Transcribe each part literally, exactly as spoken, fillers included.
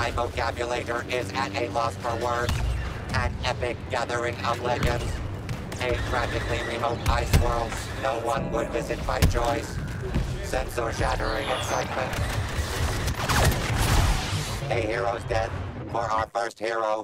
My vocabulator is at a loss for words. An epic gathering of legends. A tragically remote ice world no one would visit by choice. Sensor-shattering excitement. A hero's dead for our first hero.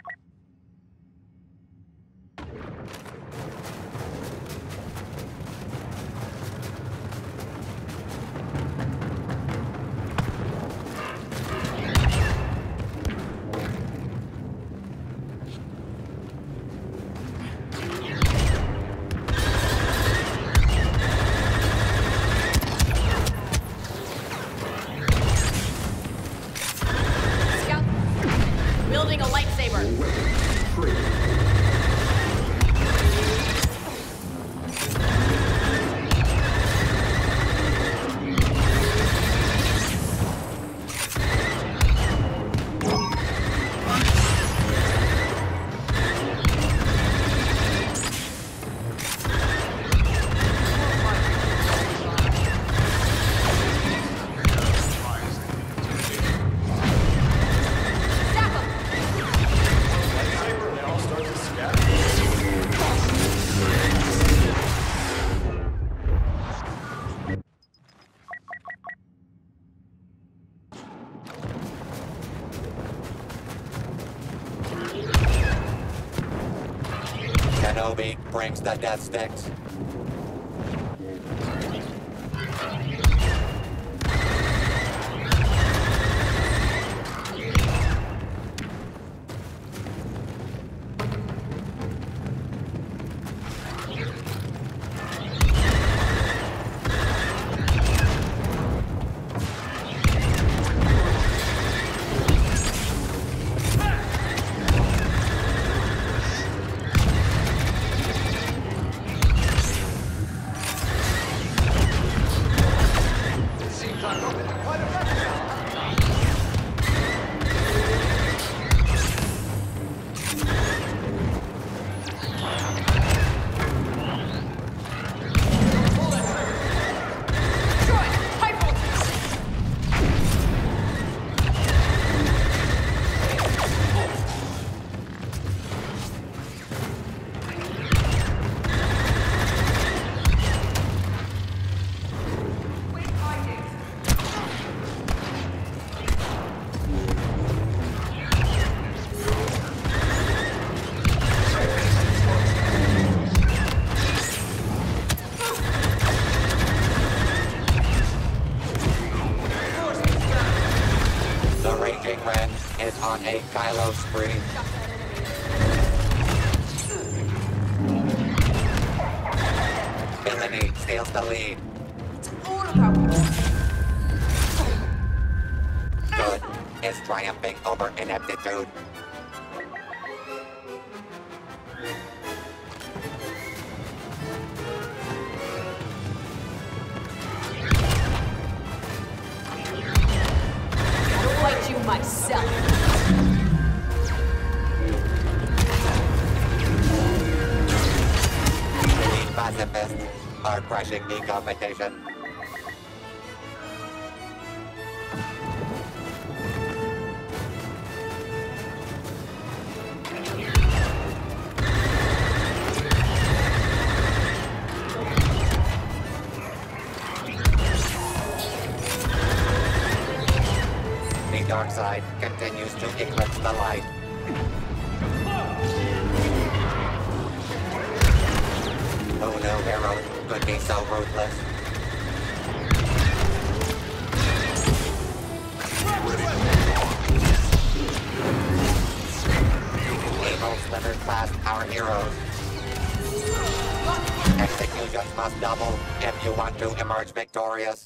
Kenobi brings the death sticks. On a Kylo spree. Villainy steals the lead. It's all about Good is triumphing over ineptitude. I'll fight you myself. Pacifists are crushing the competition. The dark side continues to eclipse the light. Who knew heroes could be so ruthless? Evil slithers past our heroes. Executions must double if you want to emerge victorious.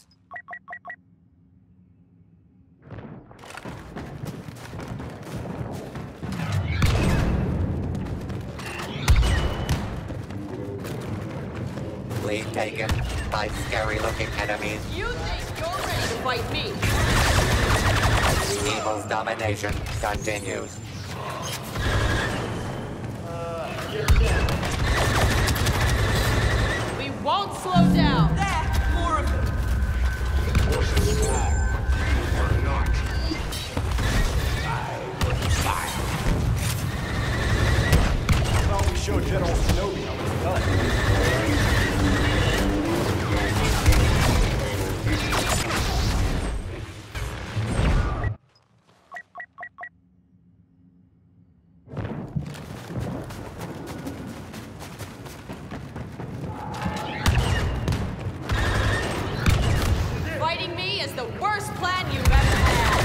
Lead taken by scary-looking enemies. You think you're ready to fight me? Evil's domination continues. We won't slow down. There, more of them. Forces strong. You are not. the worst plan you've ever had.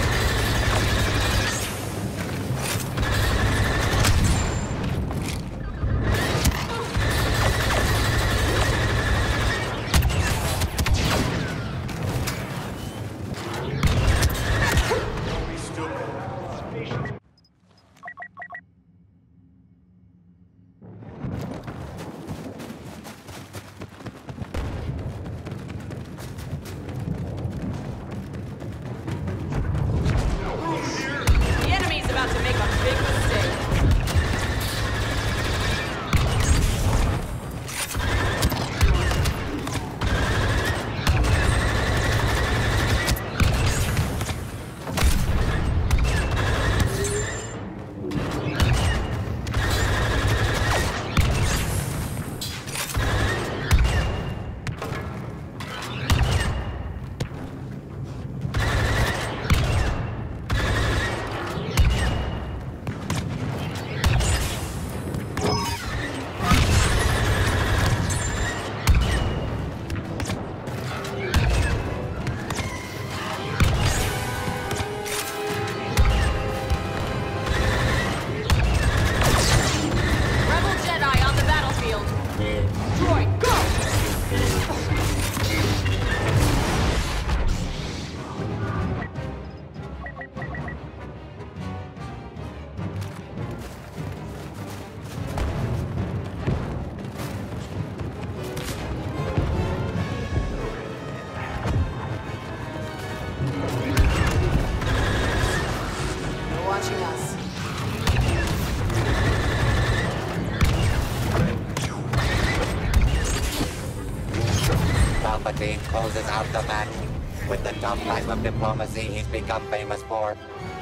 Palpatine closes out the man with the dumb type of diplomacy he's become famous for.